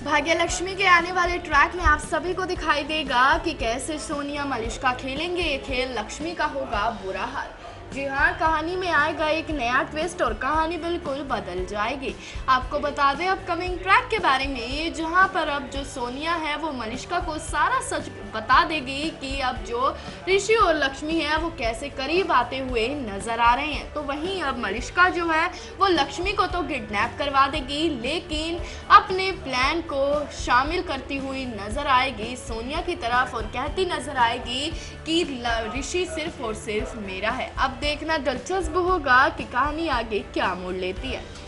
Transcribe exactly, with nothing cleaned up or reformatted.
भाग्यलक्ष्मी के आने वाले ट्रैक में आप सभी को दिखाई देगा कि कैसे सोनिया मलिष्का खेलेंगे ये खेल। लक्ष्मी का होगा बुरा हाल। जी हाँ, कहानी में आएगा एक नया ट्विस्ट और कहानी बिल्कुल बदल जाएगी। आपको बता दें अपकमिंग ट्रैक के बारे में, जहाँ पर अब जो सोनिया है वो मलिष्का को सारा सच बता देगी कि अब जो ऋषि और लक्ष्मी है वो कैसे करीब आते हुए नजर आ रहे हैं। तो वहीं अब मलिष्का जो है वो लक्ष्मी को तो किडनैप करवा देगी, लेकिन अपने प्लान को शामिल करती हुई नजर आएगी सोनिया की तरफ और कहती नजर आएगी कि ऋषि सिर्फ और सिर्फ मेरा है। अब देखना दिलचस्प होगा कि कहानी आगे क्या मोड़ लेती है।